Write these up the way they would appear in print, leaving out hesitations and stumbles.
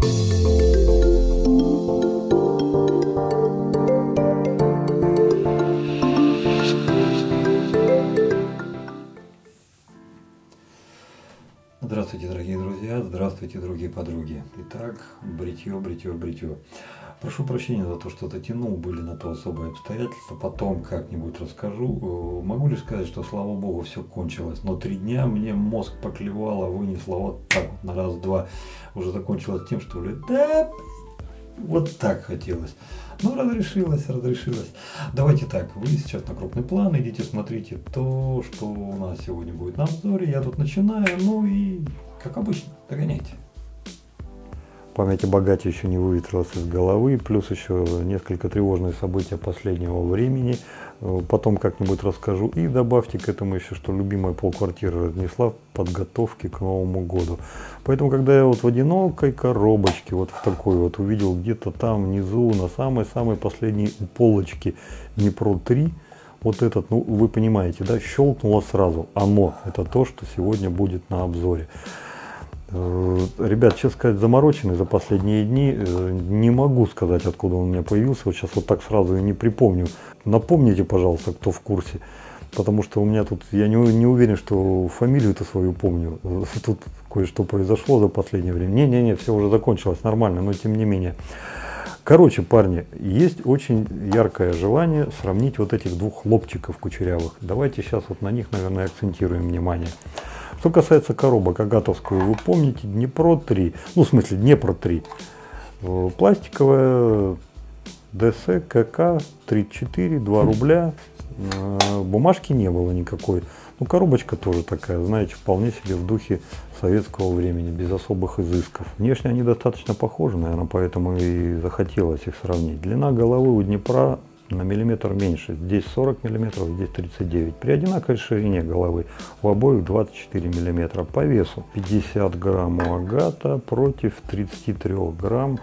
Здравствуйте, дорогие друзья, здравствуйте, другие подруги. Итак, бритье. Прошу прощения за то, что затянул, были на то особые обстоятельства, потом как-нибудь расскажу. Могу лишь сказать, что, слава богу, все кончилось, но 3 дня мне мозг поклевало, вынесло вот так вот на раз-два. Уже закончилось тем, что да, вот так хотелось. Но разрешилось. Давайте так, вы сейчас на крупный план, идите смотрите то, что у нас сегодня будет на обзоре. Я тут начинаю, ну и, как обычно, догоняйте. Память о богате еще не выветрилась из головы, плюс еще несколько тревожных событий последнего времени. Потом как-нибудь расскажу. И добавьте к этому еще, что любимая полквартиры разнесла в подготовке к Новому году. Поэтому, когда я вот в одинокой коробочке, вот в такой вот, увидел где-то там внизу, на самой-самой последней полочке Днепро 3, вот этот, ну вы понимаете, да, щелкнуло сразу. Оно, это то, что сегодня будет на обзоре. Ребят, честно сказать, замороченный за последние дни. Не могу сказать, откуда он у меня появился. Вот сейчас вот так сразу и не припомню. Напомните, пожалуйста, кто в курсе. Потому что у меня тут, я не уверен, что фамилию-то свою помню. Тут кое-что произошло за последнее время. Не, все уже закончилось нормально, но тем не менее. Короче, парни, есть очень яркое желание сравнить вот этих двух хлопчиков кучерявых. Давайте сейчас вот на них, наверное, акцентируем внимание. Что касается коробок, агатовскую, вы помните, Днепро 3, ну в смысле Днепр 3, пластиковая ДС КК 34, 2 рубля, бумажки не было никакой, ну коробочка тоже такая, знаете, вполне себе в духе советского времени, без особых изысков. Внешне они достаточно похожи, наверное, поэтому и захотелось их сравнить. Длина головы у Днепра на миллиметр меньше, здесь 40 миллиметров, здесь 39. При одинаковой ширине головы у обоих 24 миллиметра. По весу 50 грамм у Агата против 33 грамм,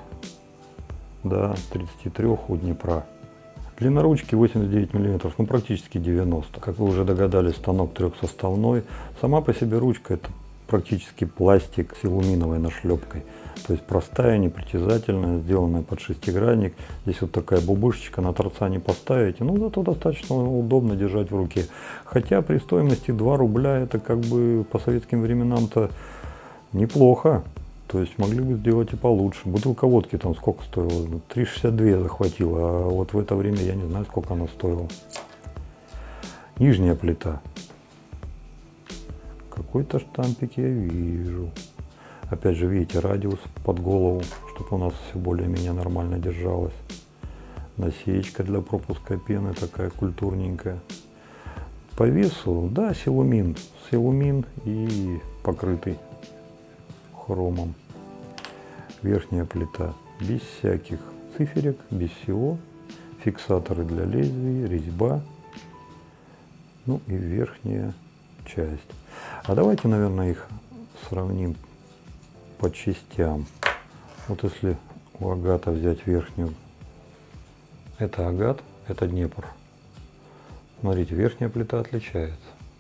да, 33 у Днепра. Длина ручки 89 миллиметров, ну практически 90. Как вы уже догадались, станок трехсоставной. Сама по себе ручка это практически пластик с алюминиевой нашлепкой. То есть простая, непритязательная, сделанная под шестигранник. Здесь вот такая бубышечка, на торца не поставите, но зато достаточно удобно держать в руке. Хотя при стоимости 2 рубля это как бы по советским временам-то неплохо. То есть могли бы сделать и получше. Бутылка водки там сколько стоила? 3,62 захватила, а вот в это время я не знаю, сколько она стоила. Нижняя плита. Какой-то штампик я вижу. Опять же, видите, радиус под голову, чтобы у нас все более-менее нормально держалось. Насечка для пропуска пены такая культурненькая. По весу, да, силумин и покрытый хромом. Верхняя плита без всяких циферек, без всего. Фиксаторы для лезвий, резьба. Ну и верхняя часть. А давайте, наверное, их сравним по частям. Вот если у Агата взять верхнюю, это Агат, это Днепр. Смотрите, верхняя плита отличается.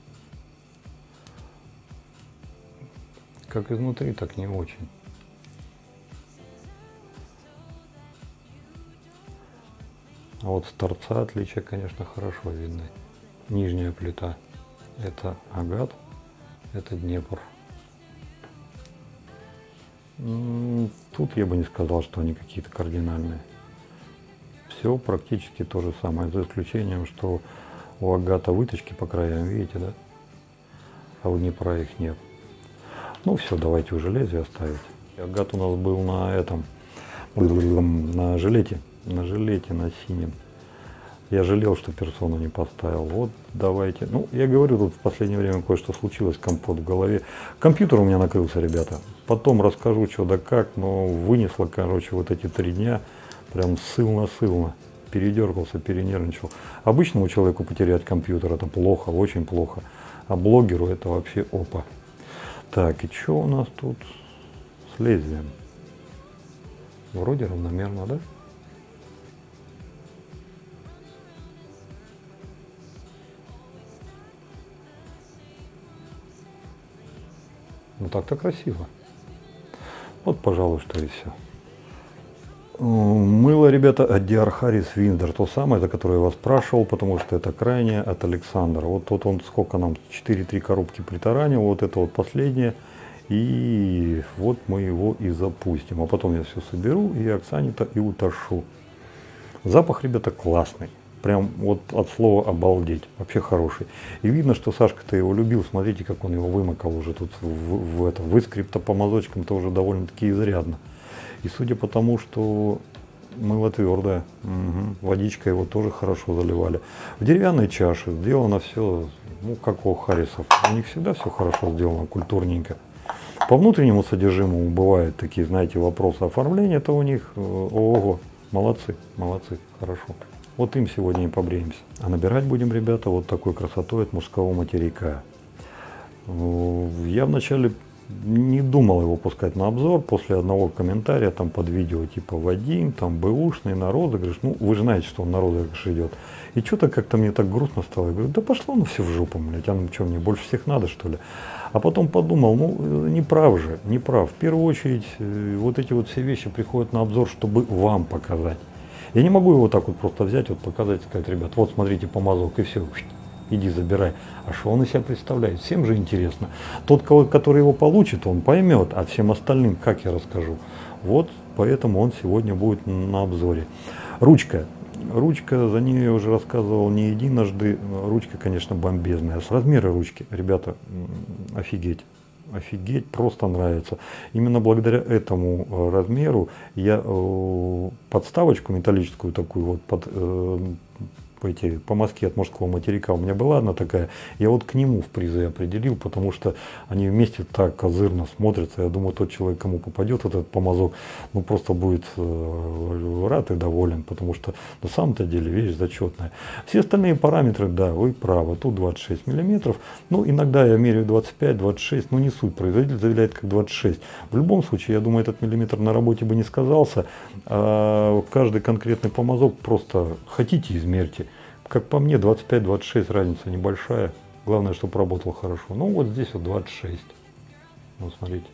Как изнутри, так не очень. А вот с торца отличия, конечно, хорошо видны. Нижняя плита это Агат, это Днепр. Тут я бы не сказал, что они какие-то кардинальные. Все практически то же самое, за исключением, что у Агата выточки по краям, видите, да? А у Днепра их нет. Ну все, давайте уже лезвие оставить. Агат у нас был на этом, на жилете, на синем. Я жалел, что персону не поставил. Вот давайте. Ну, я говорю, тут в последнее время кое-что случилось, компот в голове. Компьютер у меня накрылся, ребята. Потом расскажу, что да как, но вынесло, короче, вот эти 3 дня. Прям сылно. Передергался, перенервничал. Обычному человеку потерять компьютер это плохо, очень плохо. А блогеру это вообще опа. Так, и что у нас тут с лезвием? Вроде равномерно, да? Ну так-то красиво. Вот, пожалуй, что и все. Мыло, ребята, от DR Harris Winder, то самое, за которое я вас спрашивал, потому что это крайнее от Александра. Вот тут он сколько нам, 4-3 коробки притаранил, вот это вот последнее. И вот мы его и запустим. А потом я все соберу и Оксане-то и уташу. Запах, ребята, классный. Прям вот от слова обалдеть. Вообще хороший. И видно, что Сашка-то его любил. Смотрите, как он его вымокал уже тут выскреб-то по мазочкам-то уже довольно-таки изрядно. И судя по тому, что мыло твердое, водичкой его тоже хорошо заливали. В деревянной чаше сделано все, ну, как у Харрисов. У них всегда все хорошо сделано, культурненько. По внутреннему содержимому бывают такие, знаете, вопросы оформления, то у них, ого, молодцы, молодцы, хорошо. Вот им сегодня и побреемся. А набирать будем, ребята, вот такой красотой от мужского материка. Я вначале не думал его пускать на обзор, после одного комментария там под видео типа Вадим, там бэушный, на розыгрыш. Ну, вы же знаете, что он на розыгрыш идет. И что-то как-то мне так грустно стало. Я говорю, да пошло ну все в жопу, блядь, а ну что, мне больше всех надо, что ли? А потом подумал, ну, не прав же, не прав. В первую очередь, вот эти вот все вещи приходят на обзор, чтобы вам показать. Я не могу его так вот просто взять, вот показать, сказать, ребят, вот смотрите, помазок, и все, иди забирай. А что он из себя представляет? Всем же интересно. Тот, который его получит, он поймет, а всем остальным, как я расскажу. Вот поэтому он сегодня будет на обзоре. Ручка. Ручка, за нее я уже рассказывал не единожды. Ручка, конечно, бомбезная. С размера ручки, ребята, офигеть. Офигеть, просто нравится. Именно благодаря этому размеру я подставочку металлическую такую вот под эти помазки от мужского материка, у меня была одна такая, я вот к нему в призы определил, потому что они вместе так козырно смотрятся. Я думаю, тот человек, кому попадет вот этот помазок, ну просто будет рад и доволен, потому что на самом-то деле вещь зачетная. Все остальные параметры, да, вы правы, тут 26 миллиметров, ну иногда я меряю 25-26, ну не суть, производитель заявляет как 26. В любом случае, я думаю, этот миллиметр на работе бы не сказался, а каждый конкретный помазок просто хотите измерьте. Как по мне, 25-26 разница небольшая. Главное, чтобы работал хорошо. Ну, вот здесь вот 26. Вот, смотрите.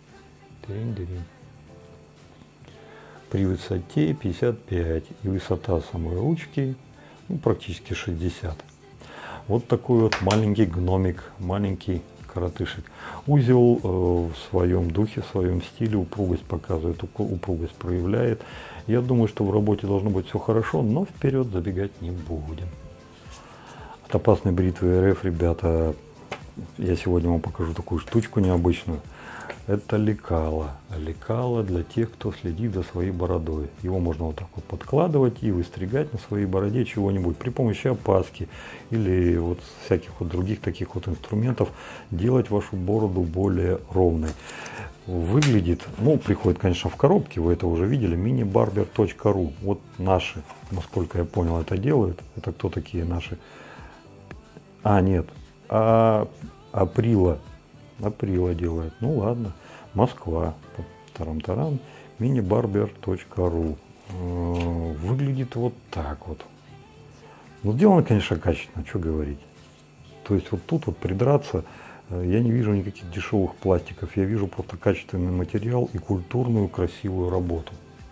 При высоте 55. И высота самой ручки, ну, практически 60. Вот такой вот маленький гномик, маленький коротышек. Узел в своем духе, в своем стиле упругость показывает, упругость проявляет. Я думаю, что в работе должно быть все хорошо, но вперед забегать не будем. От опасной бритвы РФ, ребята, я сегодня вам покажу такую штучку необычную. Это лекало. Лекало для тех, кто следит за своей бородой. Его можно вот так вот подкладывать и выстригать на своей бороде чего-нибудь при помощи опаски или вот всяких вот других таких вот инструментов делать вашу бороду более ровной. Выглядит, ну, приходит, конечно, в коробке, вы это уже видели, minibarber.ru. Вот наши, насколько я понял, это делают. Это кто такие наши? А, нет, Априла делает. Ну ладно, Москва, тарам-тарам, minibarber.ru. Выглядит вот так вот. Ну, сделано, конечно, качественно, что говорить. То есть вот тут вот придраться, я не вижу никаких дешевых пластиков, я вижу просто качественный материал и культурную красивую работу.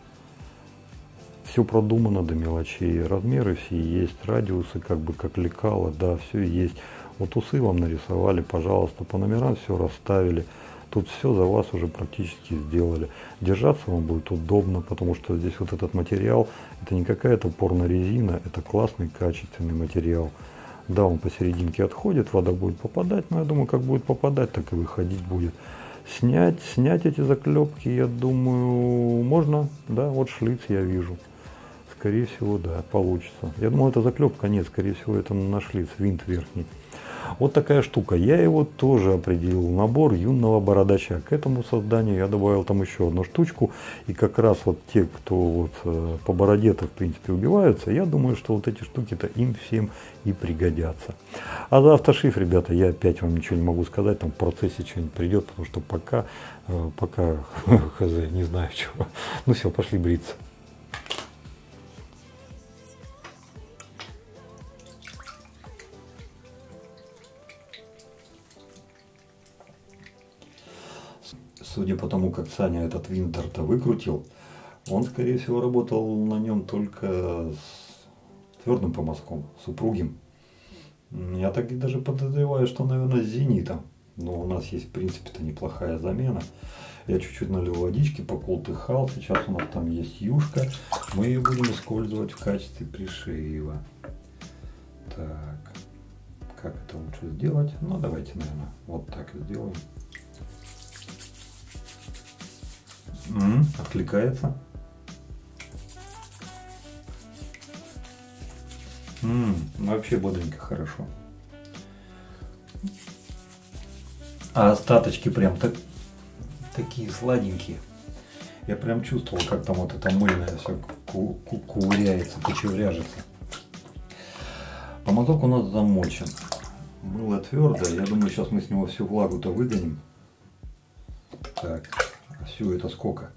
Все продумано до мелочей, размеры все есть, радиусы как бы как лекало, да, все есть. Вот усы вам нарисовали, пожалуйста, по номерам все расставили. Тут все за вас уже практически сделали. Держаться вам будет удобно, потому что здесь вот этот материал, это не какая-то порно-резина, это классный качественный материал. Да, он посерединке отходит, вода будет попадать, но я думаю, как будет попадать, так и выходить будет. Снять эти заклепки, я думаю, можно, да, вот шлиц я вижу. Скорее всего, да, получится. Я думал, это заклепка, нет, скорее всего, это на шлиц, винт верхний. Вот такая штука. Я его тоже определил. Набор юного бородача. К этому созданию я добавил там еще одну штучку. И как раз вот те, кто вот по бороде-то в принципе убиваются, я думаю, что вот эти штуки-то им всем и пригодятся. А за автошиф, ребята, я опять вам ничего не могу сказать. Там в процессе что-нибудь придет, потому что пока хз, не знаю чего. Ну все, пошли бриться. Судя по тому, как Саня этот винтер-то выкрутил, Он, скорее всего, работал на нем только с твердым помазком, с упругим. Я так и даже подозреваю, что, наверное, с зенитом. Но у нас есть, в принципе-то, неплохая замена. Я чуть-чуть налил водички, поколтыхал. Сейчас у нас там есть юшка. Мы ее будем использовать в качестве пришива. Так, как это лучше сделать? Ну, давайте, наверное, вот так сделаем. Откликается. Вообще бодренько, хорошо. А остаточки прям такие сладенькие. Я прям чувствовал, как там вот это мыльное все кувыряется, кучеряжется. Помазок у нас замочен. Мыло твердое. Я думаю, сейчас мы с него всю влагу-то выгоним. Так, всю это сколько?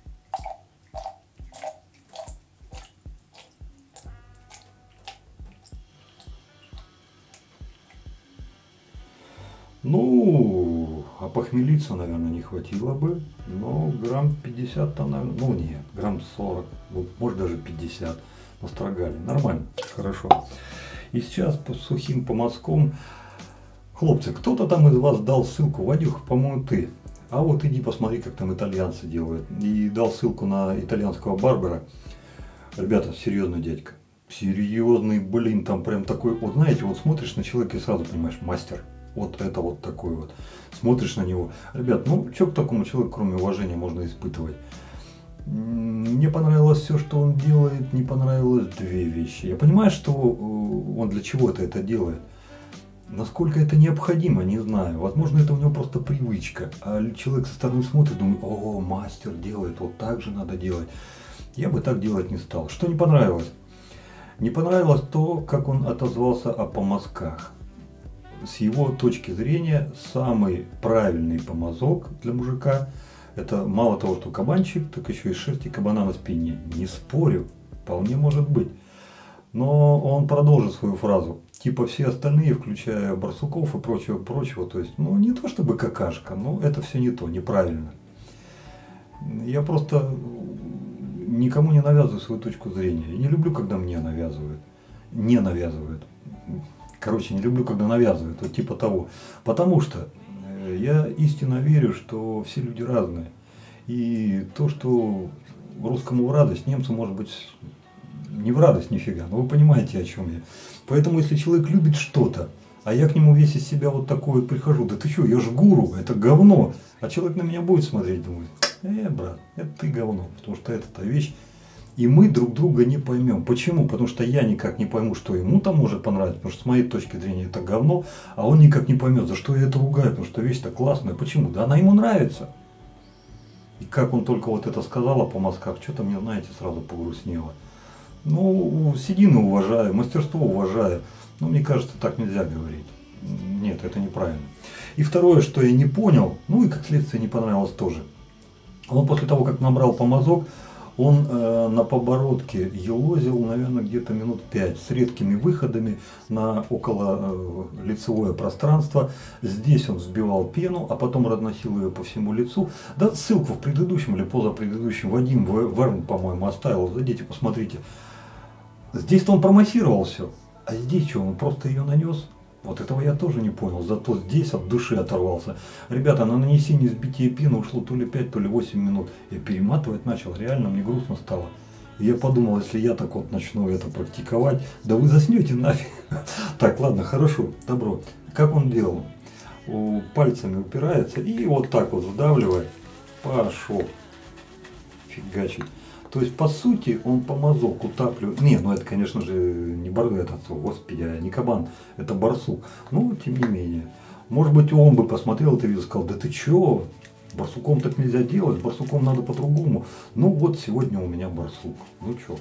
Ну, а похмелиться, наверное, не хватило бы, но грамм 50 там, наверное, ну нет, грамм 40, может даже 50 настрогали. Нормально, хорошо. И сейчас по сухим помазком, хлопцы, кто-то там из вас дал ссылку, Вадюх, по-моему, ты. А вот иди посмотри, как там итальянцы делают. И дал ссылку на итальянского барбера. Ребята, серьезный дядька. Серьезный, блин, там прям такой, вот знаете, вот смотришь на человека и сразу понимаешь, мастер. Вот это вот такой вот. Смотришь на него. Ребят, ну что к такому человеку, кроме уважения, можно испытывать? Мне понравилось все, что он делает, не понравилось две вещи. Я понимаю, что он для чего-то это делает. Насколько это необходимо, не знаю. Возможно, это у него просто привычка. А человек со стороны смотрит, думает, о, мастер делает, вот так же надо делать. Я бы так делать не стал. Что не понравилось? Не понравилось то, как он отозвался о помазках. С его точки зрения, самый правильный помазок для мужика — это мало того, что кабанчик, так еще и шерсти кабана на спине. Не спорю, вполне может быть. Но он продолжит свою фразу. Типа все остальные, включая барсуков и прочего. То есть, ну не то чтобы какашка, но это все не то, неправильно. Я просто никому не навязываю свою точку зрения. Я не люблю, когда мне навязывают. Не навязывают. Короче, не люблю, когда навязывают, вот типа того. Потому что я истинно верю, что все люди разные. И то, что русскому в радость, немцу может быть не в радость нифига. Но вы понимаете, о чем я. Поэтому, если человек любит что-то, а я к нему весь из себя вот такой вот прихожу, да ты что, я ж гуру, это говно. А человек на меня будет смотреть, думает, брат, это ты говно, потому что это та вещь. И мы друг друга не поймем. Почему? Потому что я никак не пойму, что ему там может понравиться, потому что с моей точки зрения это говно, а он никак не поймет, за что я это ругаю, потому что вещь-то классная. Почему? Да она ему нравится. И как он только вот это сказал о помазках, что-то мне, знаете, сразу погрустнело. Ну, седины уважаю, мастерство уважаю, но мне кажется, так нельзя говорить. Нет, это неправильно. И второе, что я не понял, ну и как следствие не понравилось тоже. Он после того, как набрал помазок, он на побородке елозил, наверное, где-то минут 5 с редкими выходами на около лицевое пространство. Здесь он взбивал пену, а потом разносил ее по всему лицу. Да, ссылку в предыдущем или позапредыдущем Вадим Верн, по-моему, оставил. Зайдите, посмотрите. Здесь-то он промассировал все, а здесь что, он просто ее нанес? Вот этого я тоже не понял, зато здесь от души оторвался. Ребята, на нанесение сбития пены ушло то ли 5, то ли 8 минут. Я перематывать начал, реально мне грустно стало. И я подумал, если я так вот начну это практиковать, да вы заснете нафиг. Так, ладно, хорошо, добро. Как он делал? Пальцами упирается и вот так вот вдавливает. Пошел. Фигачить. То есть, по сути, он помазок утапливает. Не, ну это, конечно же, не господи, а не кабан, это барсук. Но, тем не менее. Может быть, он бы посмотрел это видео и сказал, да ты чё, барсуком так нельзя делать, барсуком надо по-другому. Ну вот, сегодня у меня барсук. Ну чё.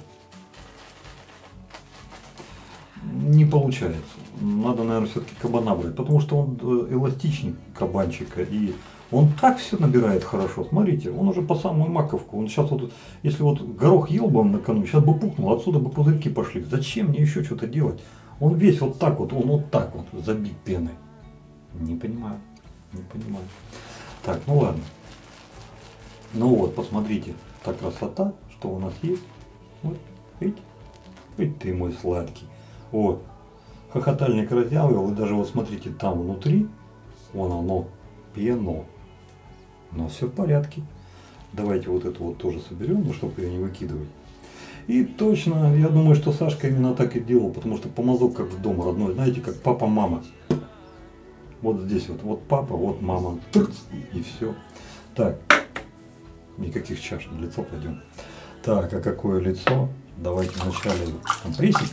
Не получается. Надо, наверное, все-таки кабана брать, потому что он эластичник кабанчика, и он так все набирает хорошо. Смотрите, он уже по самую маковку. Он сейчас вот, если вот горох ел бы он накануне, сейчас бы пукнул, отсюда бы пузырьки пошли. Зачем мне еще что-то делать? Он весь вот так вот, он вот так вот забит пеной. Не понимаю, не понимаю. Так, ну ладно. Ну вот, посмотрите, та красота, что у нас есть. Вот, видите? Ведь ты мой сладкий. Вот. Хохотальник раздявил, и даже вот смотрите, там внутри, вон оно, пено. Но все в порядке. Давайте вот это вот тоже соберем, ну, чтобы ее не выкидывать. И точно, я думаю, что Сашка именно так и делал, потому что помазок как в дом родной, знаете, как папа-мама. Вот здесь вот папа, вот мама, и все. Так, никаких чаш, на лицо пойдем. Так, а какое лицо? Давайте вначале компрессик.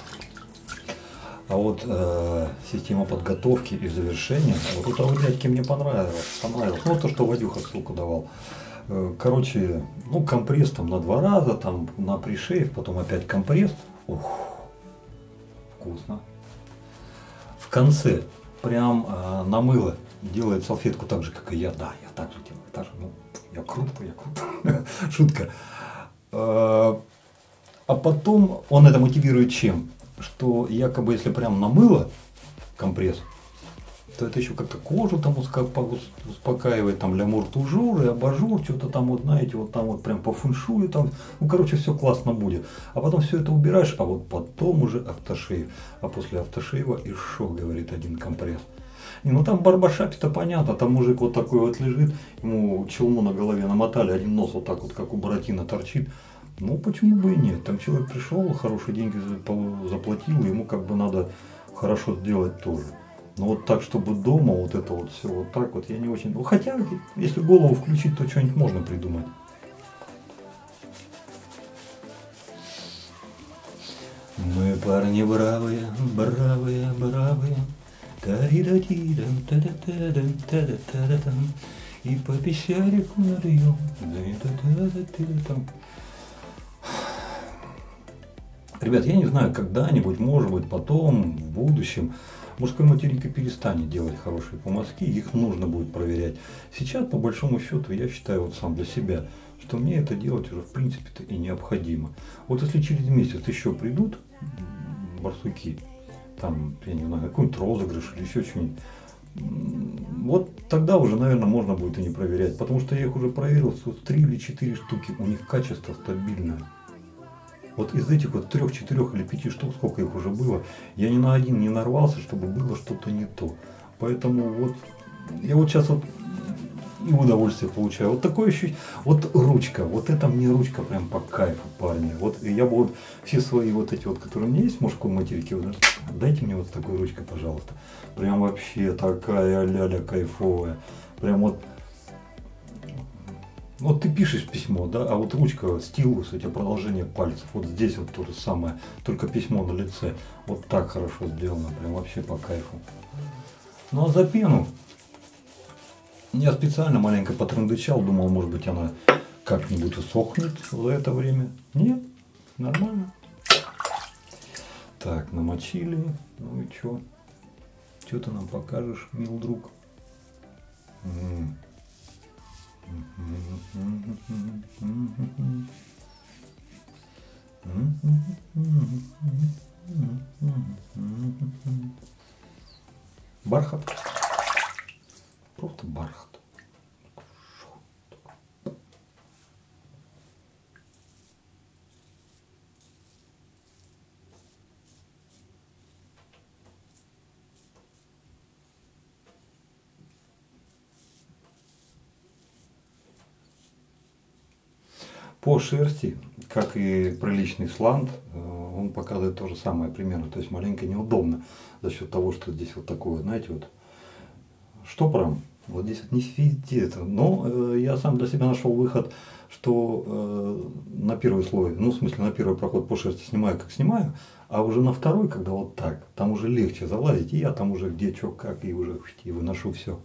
А вот система подготовки и завершения, вот у того дядьки мне понравилось. Ну, то, что Вадюха ссылку давал. Короче, ну, компресс там на 2 раза, там на пришейв, потом опять компресс. Ух, вкусно. В конце прям намыло делает салфетку так же, как и я. Да, я так же делаю. Так же, ну, я крут. Шутка. А потом он это мотивирует чем? Что якобы если прям намыло компресс, то это еще как-то кожу там успокаивает, там лямур-тужур и абажур, что-то там вот, знаете, вот там вот прям по фэншую там, ну, короче, все классно будет. А потом все это убираешь, а вот потом уже автошейв. А после автошейва и шо, говорит один компресс. Не, ну там барбершапе-то понятно, там мужик вот такой вот лежит, ему челму на голове намотали, один нос вот так вот, как у Буратино, торчит. Ну, почему бы и нет? Там человек пришел, хорошие деньги заплатил, ему как бы надо хорошо сделать тоже. Но вот так, чтобы дома вот это вот все вот так вот, я не очень... Ну, хотя, если голову включить, то что-нибудь можно придумать. Мы парни бравые, бравые, бравые. И по пещерику нырьем. Ребят, я не знаю, когда-нибудь, может быть, потом, в будущем, мужской материнка перестанет делать хорошие помазки, их нужно будет проверять. Сейчас, по большому счету, я считаю вот сам для себя, что мне это делать уже в принципе-то и необходимо. Вот если через месяц еще придут барсуки, там, я не знаю, какой-нибудь розыгрыш или еще что-нибудь, вот тогда уже, наверное, можно будет и не проверять, потому что я их уже проверил, 3 или 4 штуки, у них качество стабильное. Вот из этих вот 3, 4 или 5 штук, сколько их уже было, я ни на один не нарвался, чтобы было что-то не то. Поэтому вот я вот сейчас вот и удовольствие получаю. Вот такое ощущение, вот ручка, вот это мне ручка прям по кайфу, парни. Вот я бы вот все свои вот эти вот, которые у меня есть в мужской материке, вот, дайте мне вот такой ручкой, пожалуйста. Прям вообще такая ляля кайфовая. Прям вот. Вот ты пишешь письмо, да, а вот ручка, стилус, у тебя продолжение пальцев, вот здесь вот то же самое, только письмо на лице, вот так хорошо сделано, прям вообще по кайфу. Ну а за пену, я специально маленько потрындычал, думал, может быть, она как-нибудь усохнет за это время. Нет, нормально. Так, намочили, ну и чё? Чё ты нам покажешь, мил друг? Бархат. Просто бархат. По шерсти, как и приличный слант, он показывает то же самое примерно. То есть маленько неудобно за счет того, что здесь вот такое, знаете, вот штопором. Вот здесь вот не везде это. Но я сам для себя нашел выход, что на первый слой, ну в смысле на первый проход по шерсти снимаю, как снимаю, а уже на второй, когда вот так, там уже легче залазить, и я там уже где, что, как, и уже и выношу все.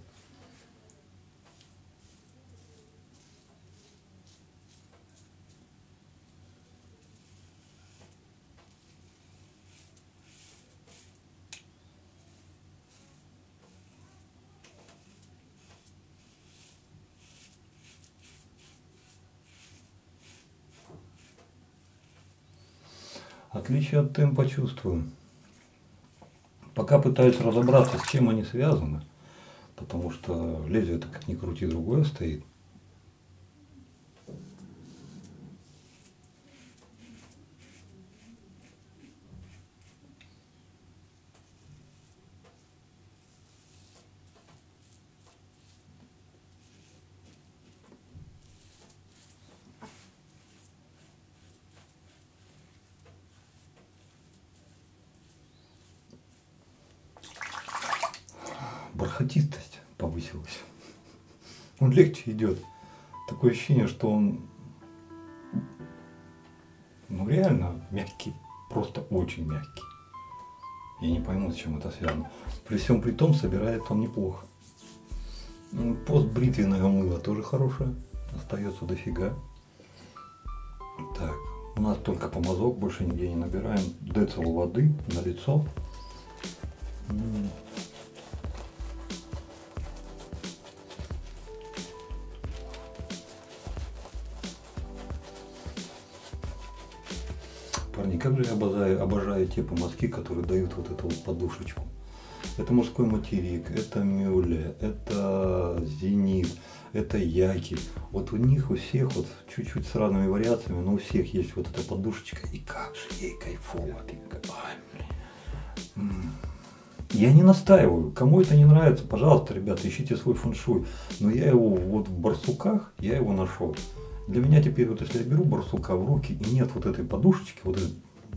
Отличие от темпа чувствую. Пока пытаюсь разобраться, с чем они связаны, потому что лезвие-то как ни крути другое стоит. бархатистость повысилась. Он легче идет. Такое ощущение, что он, ну реально мягкий, просто очень мягкий. Я не пойму, с чем это связано. При всем при том, собирает он неплохо. Постбритвенное мыло тоже хорошее. Остается дофига. Так, у нас только помазок, больше нигде не набираем. Децл воды на лицо. Парни, как же я обожаю те помазки, которые дают вот эту вот подушечку. Это мужской материк, это Мюле, это Зенит, это Яки. Вот у них у всех вот чуть-чуть с разными вариациями, но у всех есть вот эта подушечка. И как же ей кайфово. Я не настаиваю. Кому это не нравится, пожалуйста, ребята, ищите свой фэншуй. Но я его вот в барсуках, я его нашел. Для меня теперь, вот если я беру барсука в руки и нет вот этой подушечки, вот этой,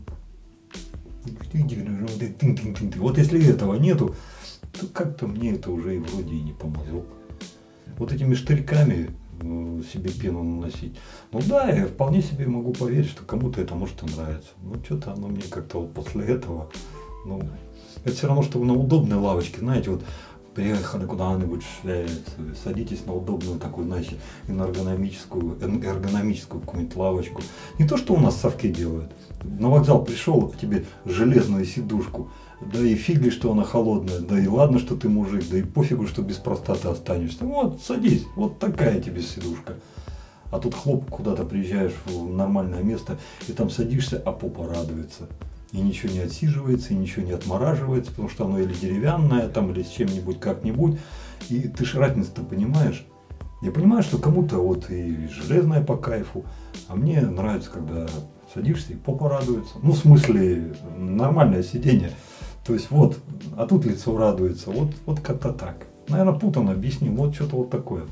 вот если этого нету, то как-то мне это уже и вроде и не помазок. Вот этими штырьками себе пену наносить. Ну да, я вполне себе могу поверить, что кому-то это может и нравится. Но что-то оно мне как-то вот после этого, ну, это все равно, что на удобной лавочке, знаете, вот приехали куда-нибудь, садитесь на удобную такую, знаете, эргономическую какую-нибудь лавочку. Не то, что у нас совки делают. На вокзал пришел, а тебе железную сидушку, да и фиг ли, что она холодная, да и ладно, что ты мужик, да и пофигу, что без простаты останешься. Вот, садись, вот такая тебе сидушка. А тут хлоп, куда-то приезжаешь в нормальное место, и там садишься, а попа радуется. И ничего не отсиживается, и ничего не отмораживается, потому что оно или деревянное, там, или с чем-нибудь, как-нибудь. И ты ж разницу-то понимаешь. Я понимаю, что кому-то вот и железное по кайфу, а мне нравится, когда садишься и попа радуется. Ну, в смысле, нормальное сиденье. То есть вот, а тут лицо радуется, вот как-то так. Наверное, путано объясним, вот что-то вот такое.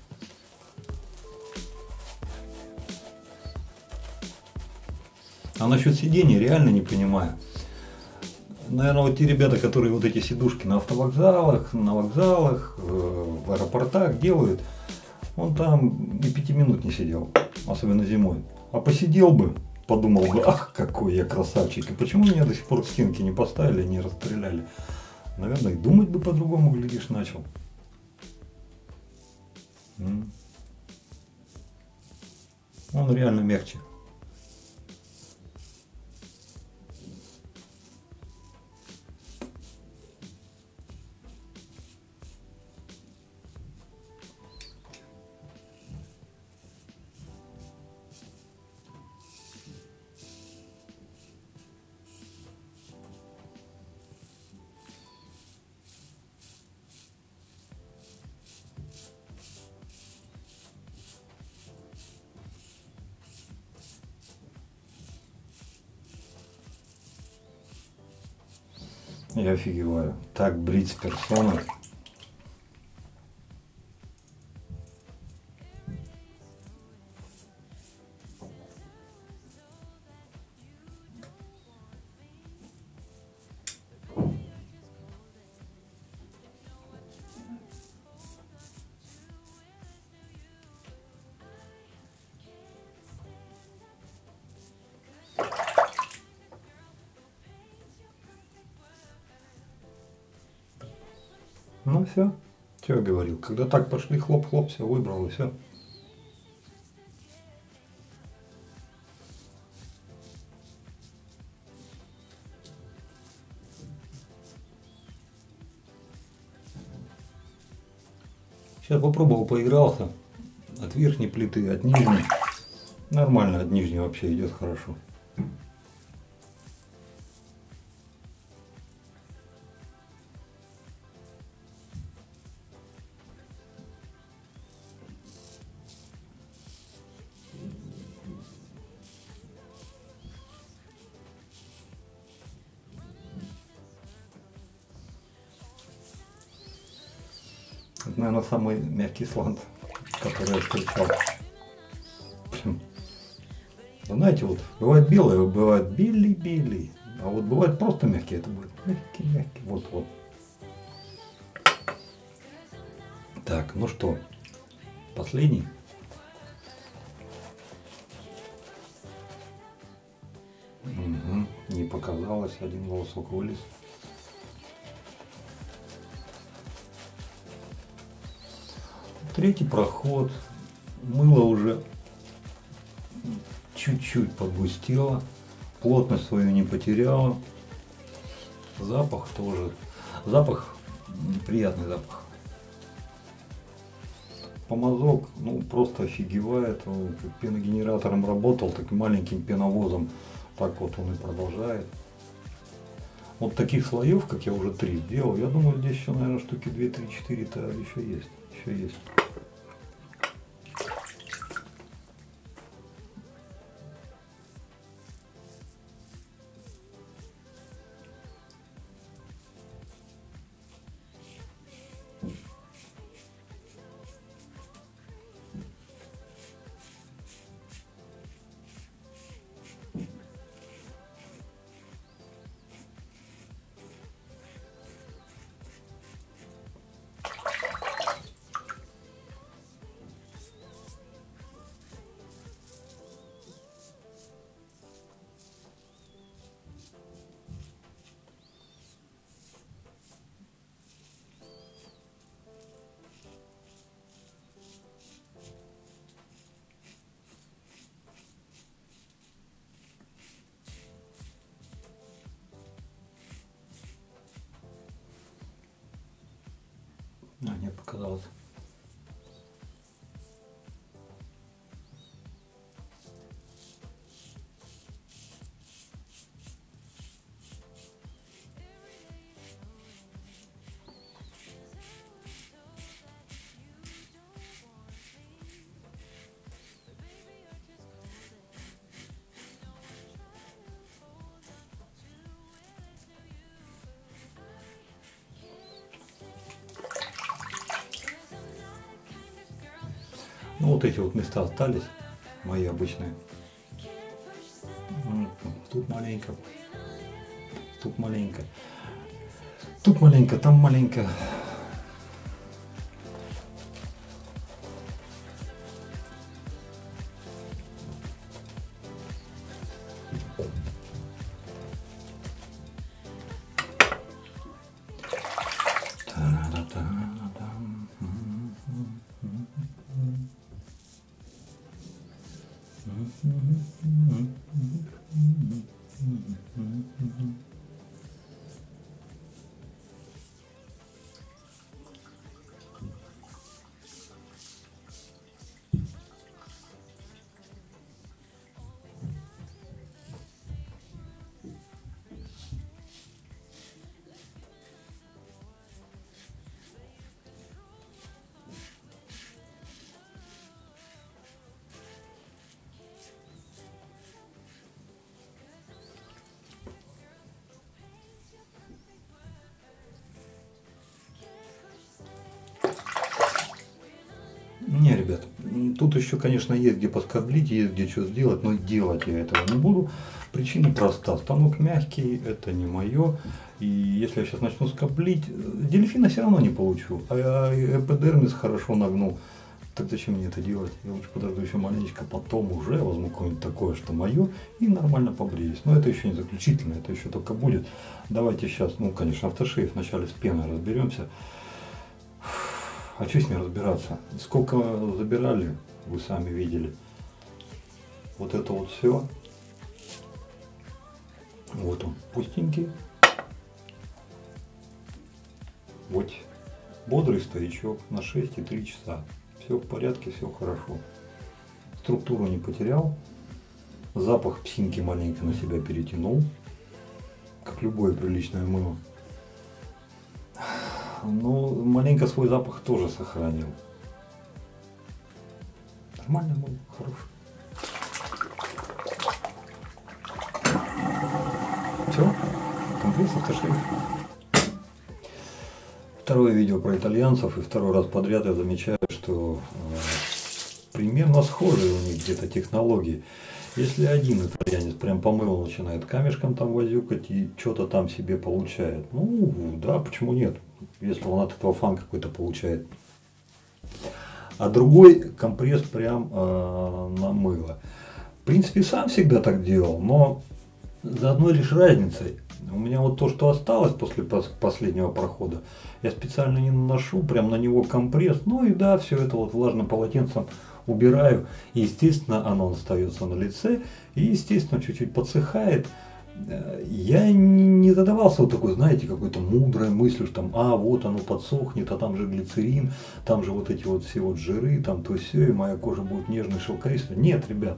А насчет сидений реально не понимаю. Наверное, вот те ребята, которые вот эти сидушки на автовокзалах, на вокзалах, в аэропортах делают, он там и 5 минут не сидел, особенно зимой. А посидел бы, подумал бы, ах, какой я красавчик, и почему меня до сих пор к стенке не поставили, не расстреляли. Наверное, и думать бы по-другому, глядишь, начал. Он реально мягче. Я офигеваю. Так брить персона. Ну все, что я говорил, когда так пошли, хлоп-хлоп, все выбрал и все. Сейчас попробовал, поигрался от верхней плиты, от нижней. Нормально, от нижней вообще идет хорошо. Это, наверное, самый мягкий слант, который я встречал. Знаете, вот бывает белое, бывает белый, а вот бывает просто мягкий, это будет мягкий, вот. Так, ну что, последний. Угу, не показалось, один волосок вылез. Третий проход. Мыло уже чуть-чуть подгустело, плотность свою не потеряла. Запах тоже. Запах, приятный запах. Помазок, ну, просто офигевает. Он как пеногенератором работал, так и маленьким пеновозом. Так вот он и продолжает. Вот таких слоев, как я уже 3 сделал, я думаю, здесь еще, наверное, штуки 2, 3, 4-то еще есть. Еще есть. А, мне показалось. Ну, вот эти вот места остались, мои обычные. Тут маленько, тут маленько, тут маленько, там маленько. Не, ребят, тут еще, конечно, есть где поскоблить, есть где что сделать, но делать я этого не буду. Причина проста. Станок мягкий, это не мое. И если я сейчас начну скоблить, дельфина все равно не получу. А эпидермис хорошо нагнул. Так зачем мне это делать? Я лучше подожду еще маленечко, потом уже возьму какое-нибудь такое, что мое, и нормально побреюсь. Но это еще не заключительно, это еще только будет. Давайте сейчас, ну, конечно, автошейв вначале с пеной разберемся. А что с ней разбираться? Сколько забирали, вы сами видели. Вот это вот все. Вот он, пустенький. Вот бодрый стоячок на 6,3 часа. Все в порядке, все хорошо. Структуру не потерял. Запах псинки маленько на себя перетянул. Как любое приличное мыло. Но маленько свой запах тоже сохранил. Нормально мыло, хороший. Все, комплект автошейв. Второе видео про итальянцев, и второй раз подряд я замечаю, что примерно схожие у них где-то технологии. Если один итальянец прям помыл, начинает камешком там возюкать и что-то там себе получает, ну да, почему нет, если он от этого фан какой-то получает. А другой компресс прям на мыло. В принципе, сам всегда так делал, но за одной лишь разницей. У меня вот то, что осталось после последнего прохода, я специально не наношу, прям на него компресс. Ну и да, все это вот влажным полотенцем убираю. И, естественно, оно остается на лице. И, естественно, чуть-чуть подсыхает. Я не задавался вот такой, знаете, какой-то мудрой мыслью, что там, вот оно подсохнет, а там же глицерин, там же вот эти вот все вот жиры, там то все, и моя кожа будет нежной, шелковистой. Нет, ребят,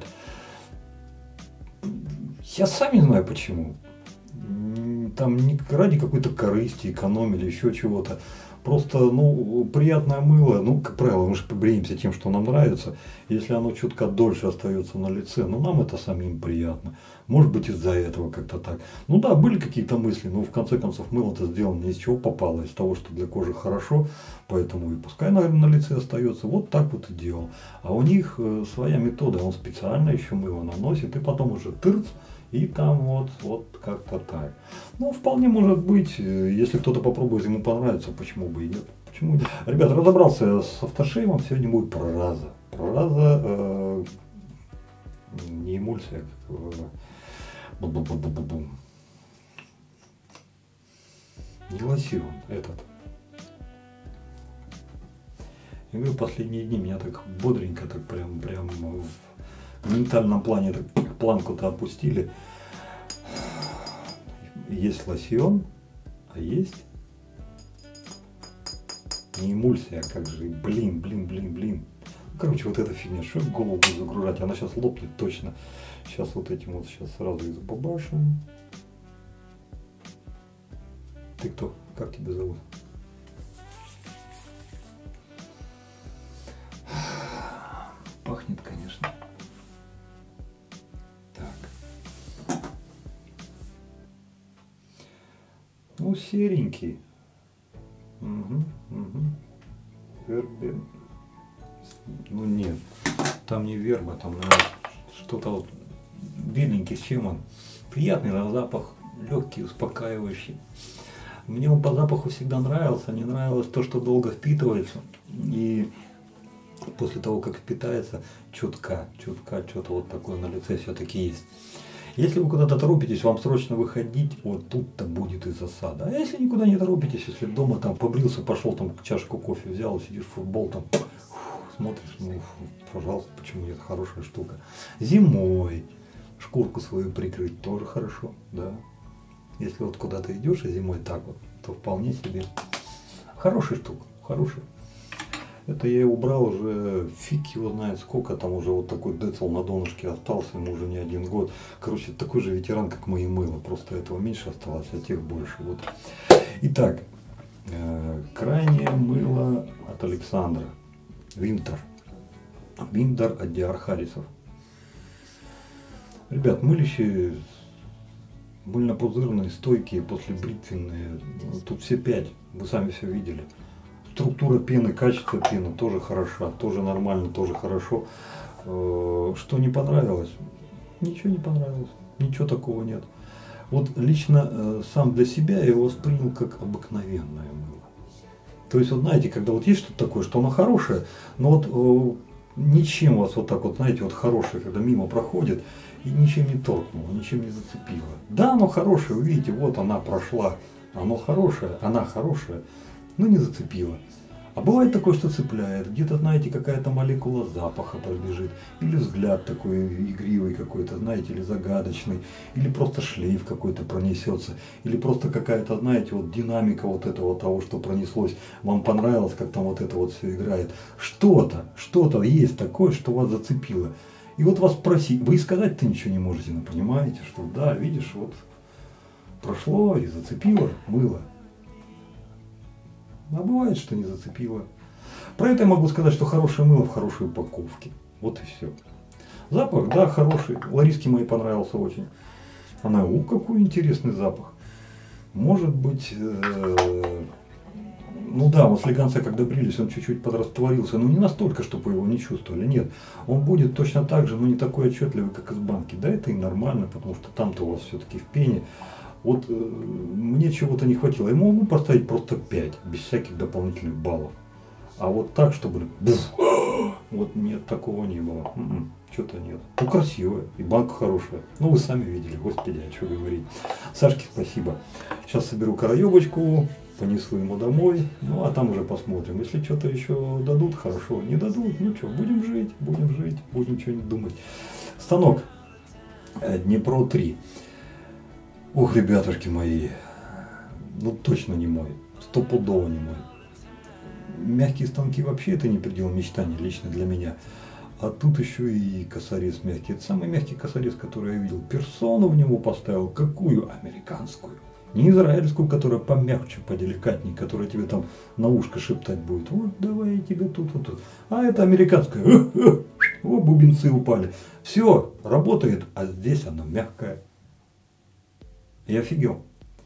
я сам не знаю почему. Там не ради какой-то корысти, экономии или еще чего-то. Просто, приятное мыло, как правило, мы же побреемся тем, что нам нравится. Если оно чутка дольше остается на лице, нам это самим приятно. Может быть, из-за этого как-то так. Ну да, были какие-то мысли, но в конце концов мыло-то сделано из чего попало, из того, что для кожи хорошо, поэтому и пускай на лице остается. Вот так вот и делал. А у них своя метода, он специально еще мыло наносит, и потом уже тырц, и там вот как-то так. Вполне может быть, если кто-то попробует, ему понравится, почему бы и нет. Почему нет? Ребят, разобрался с автошейвом, сегодня будет прораза. Прораза, не эмульсия, не лосьон этот. Я говорю, последние дни меня так бодренько, так прям в ментальном плане так планку-то опустили. Есть лосьон, а есть не эмульсия, как же, блин. Короче, вот эта фигня, что в голову буду загружать, она сейчас лопнет точно. Сейчас вот этим вот сейчас сразу и забабашим. Ты кто? Как тебя зовут? Пахнет, конечно. Так. Серенький. Вербен. Нет, там не верба, там что-то вот беленький, с чем он. Приятный на запах, легкий, успокаивающий. Мне он по запаху всегда нравился, не нравилось то, что долго впитывается. И после того, как впитается, чутка что-то вот такое на лице все-таки есть. Если вы куда-то торопитесь, вам срочно выходить, вот тут-то будет и засада. А если никуда не торопитесь, если дома там побрился, пошел там чашку кофе взял, сидишь в футбол там, смотришь, пожалуйста, почему нет, хорошая штука. Зимой шкурку свою прикрыть тоже хорошо, да. Если вот куда-то идешь и зимой так вот, то вполне себе хорошая штука, хорошая. Это я убрал уже, фиг его знает сколько, там уже вот такой децл на донышке остался, ему уже не 1 год. Короче, такой же ветеран, как мои мыло, просто этого меньше осталось, а тех больше. Вот. Итак, крайнее мыло от Александра, Винтер от Диар Харрисов. Ребят, мылище мыльно-пузырные, стойкие, послебритвенные, тут все 5, вы сами все видели. Структура пены, качество пены тоже хороша, тоже нормально, тоже хорошо. Что не понравилось? Ничего не понравилось, ничего такого нет. Вот лично сам для себя я его воспринял как обыкновенное мыло. То есть, вот знаете, когда вот есть что-то такое, что оно хорошее, но вот ничем вас вот так вот, знаете, вот хорошее, когда мимо проходит, и ничем не торкнуло, ничем не зацепило. Да, оно хорошее, вы видите, вот она прошла, оно хорошее, она хорошая, но не зацепила. А бывает такое, что цепляет, где-то, знаете, какая-то молекула запаха пробежит, или взгляд такой игривый какой-то, знаете, или загадочный, или просто шлейф какой-то пронесется, или просто какая-то, знаете, вот динамика вот этого того, что пронеслось, вам понравилось, как там вот это вот все играет. Что-то есть такое, что вас зацепило. И вот вас просить, вы и сказать-то ничего не можете, но понимаете, что да, видишь, вот прошло и зацепило мыло. А бывает, что не зацепило. Про это я могу сказать, что хорошее мыло в хорошей упаковке. Вот и все. Запах, да, хороший. Лариске моей понравился очень. Она, какой интересный запах. Может быть, ну да, вот слегонцы, когда брились, он чуть-чуть подрастворился, но не настолько, чтобы его не чувствовали. Нет, он будет точно так же, но не такой отчетливый, как из банки. Да, это и нормально, потому что там-то у вас все-таки в пене. Вот мне чего-то не хватило. Я могу поставить просто 5, без всяких дополнительных баллов. А вот так, чтобы вот нет, такого не было. Что-то нет. Ну, красивая, и банка хорошая. Ну, вы сами видели, господи, а что говорить. Сашке спасибо. Сейчас соберу караебочку, понесу ему домой, ну, а там уже посмотрим. Если что-то еще дадут, хорошо. Не дадут, ну что, будем жить, будем что-нибудь думать. Станок Днепро 3. Ух, ребятушки мои, ну, точно не мой, стопудово не мой. Мягкие станки вообще это не предел мечтаний лично для меня. А тут еще и косорез мягкий. Это самый мягкий косорез, который я видел. Персону в него поставил. Какую? Американскую. Не израильскую, которая помягче, поделикатнее, которая тебе там на ушко шептать будет. Вот давай я тебе тут, вот тут. А это американская. О, бубенцы упали. Все, работает, а здесь она мягкая. Я офигел.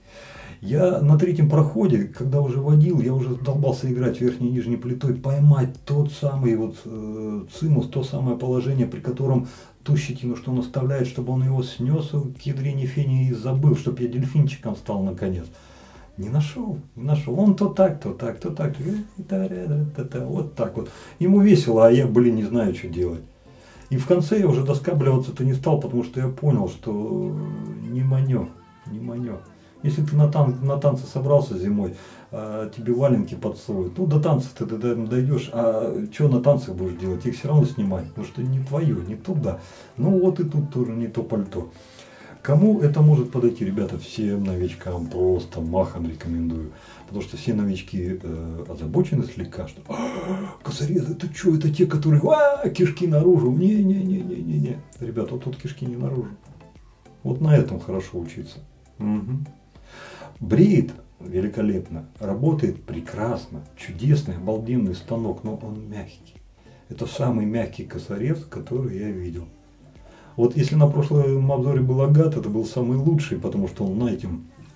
Я на третьем проходе, когда уже водил, я уже долбался играть верхней и нижней плитой, поймать тот самый вот цимус, то самое положение, при котором ту щетину, что он оставляет, чтобы он его снес к ядрине фени и забыл, чтобы я дельфинчиком стал наконец. Не нашел. Он то так, то так, то так. Вот так вот. Ему весело, а я, блин, не знаю, что делать. И в конце я уже доскабливаться-то не стал, потому что я понял, что не манё. Если ты на танцы собрался зимой, а тебе валенки подсовывают, ну до танцев ты дойдешь, а что на танцах будешь делать? Их все равно снимать, потому что не твое, не туда. Ну вот и тут тоже не то пальто. Кому это может подойти, ребята? Всем новичкам просто махом рекомендую. Потому что все новички озабочены слегка, что косорез, это что, это те, которые кишки наружу. Не. Ребята, вот тут кишки не наружу. Вот на этом хорошо учиться. Угу. Бреет великолепно, работает прекрасно, чудесный, обалденный станок, но он мягкий. Это самый мягкий косорез, который я видел. Вот если на прошлом обзоре был Агат, это был самый лучший, потому что он, знаете,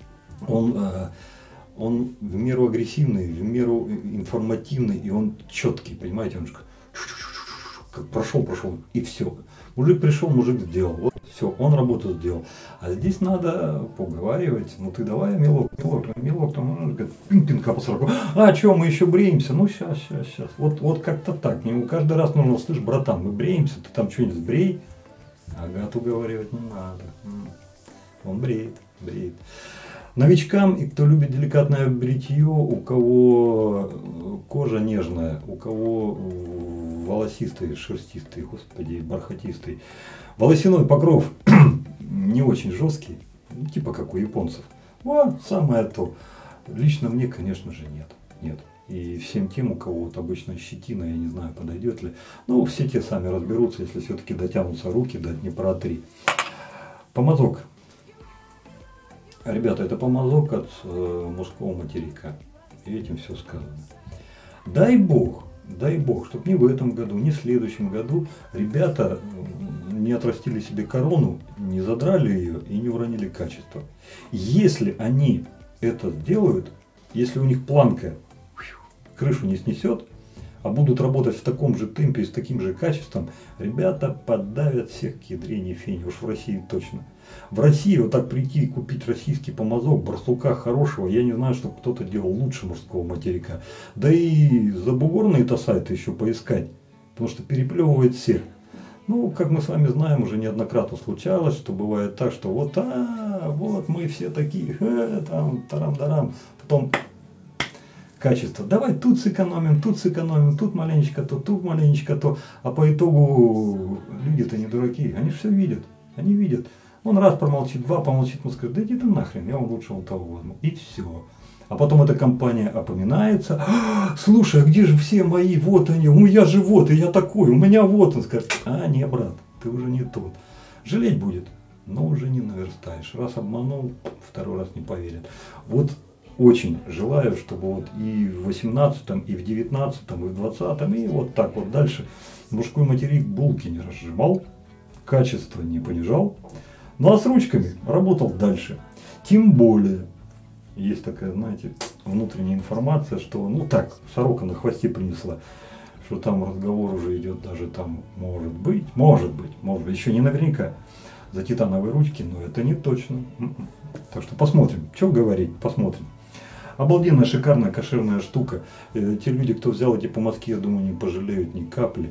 он в меру агрессивный, в меру информативный, и он четкий, понимаете, он же как прошел, и все. Мужик пришел, мужик сделал. Вот все, он работу сделал. А здесь надо поговаривать. Ну ты давай, милок, там пинка по 40. А что, мы еще бреемся? Ну сейчас. Вот как-то так. Не каждый раз нужно, слышь, братан, мы бреемся, ты там что-нибудь сбрей. Агат уговаривать не надо. Он бреет. Новичкам и кто любит деликатное бритье, у кого кожа нежная, у кого волосистый, шерстистый, господи, бархатистый, волосяной покров не очень жесткий, типа как у японцев. Вот самое то. Лично мне, конечно же, нет. И всем тем, у кого вот обычно щетина, я не знаю, подойдет ли. Ну, все те сами разберутся, если все-таки дотянутся руки до Днепра 3. Помазок. Ребята, это помазок от мужского материка. И этим все сказано. Дай бог, чтобы ни в этом году, ни в следующем году ребята не отрастили себе корону, не задрали ее и не уронили качество. Если они это сделают, если у них планка крышу не снесет, а будут работать в таком же темпе и с таким же качеством, ребята поддавят всех к ядрене фени, уж в России точно. В России вот так прийти и купить российский помазок, барсука хорошего, я не знаю, чтобы кто-то делал лучше мужского материка. Да и забугорные-то сайты еще поискать, потому что переплевывает всех. Ну, как мы с вами знаем, уже неоднократно случалось, что бывает так, что вот мы все такие, там, тарам-дарам, потом качество. Давай тут сэкономим, тут маленечко то, тут маленечко то. А по итогу люди-то не дураки, они же все видят, они видят. Он раз промолчит, два помолчит, он скажет, да иди ты нахрен, я вам лучше вот того возьму. И все. А потом эта компания опоминается. Слушай, а где же все мои? Вот они, я же вот, и я такой, у меня вот. Он скажет, не, брат, ты уже не тот. Жалеть будет, но уже не наверстаешь. Раз обманул, второй раз не поверят. Вот очень желаю, чтобы вот и в 18-м, и в 19-м, и в 20-м, и вот так вот дальше мужской материк булки не разжимал, качество не понижал. Ну а с ручками работал дальше. Тем более, есть такая, знаете, внутренняя информация, что, ну так, сорока на хвосте принесла, что там разговор уже идет даже там, может быть, еще не наверняка, за титановые ручки, но это не точно. Так что посмотрим, что говорить, посмотрим. Обалденная, шикарная, кошерная штука. Те люди, кто взял эти помазки, я думаю, не пожалеют ни капли.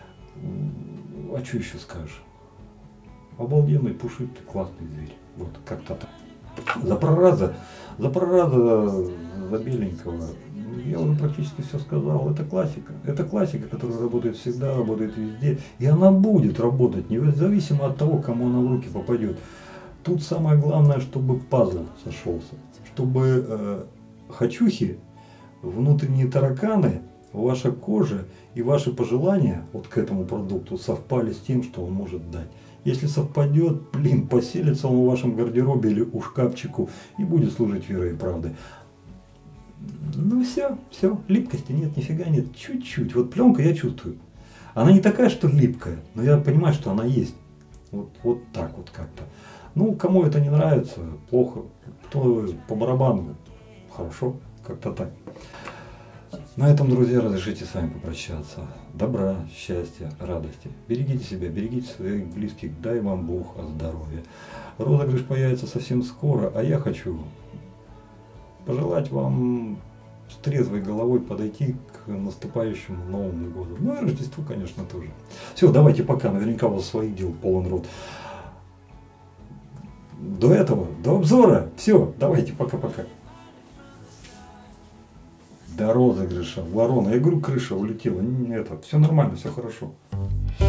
А что еще скажешь? Обалденный, пушистый, классный зверь. Вот, как-то так. За прораза, за беленького, я уже практически все сказал. Это классика. Это классика, которая работает всегда, работает везде. И она будет работать, независимо от того, кому она в руки попадет. Тут самое главное, чтобы пазл сошелся. Чтобы хочухи, внутренние тараканы, ваша кожа и ваши пожелания вот к этому продукту совпали с тем, что он может дать. Если совпадет, блин, поселится он в вашем гардеробе или у шкафчику и будет служить верой и правдой. Ну все, липкости нет, нифига нет, чуть-чуть. Вот пленка я чувствую. Она не такая, что липкая, но я понимаю, что она есть. Вот так вот как-то. Ну, кому это не нравится, плохо. Кто по барабану, хорошо, как-то так. На этом, друзья, разрешите с вами попрощаться. Добра, счастья, радости. Берегите себя, берегите своих близких. Дай вам Бог здоровья. Розыгрыш появится совсем скоро, а я хочу пожелать вам с трезвой головой подойти к наступающему Новому году. Ну и Рождеству, конечно, тоже. Все, давайте пока. Наверняка у вас своих дел полон рот. До этого, до обзора. Все, давайте, пока-пока. До розыгрыша ворона. Я говорю, крыша улетела. Это, все нормально, все хорошо.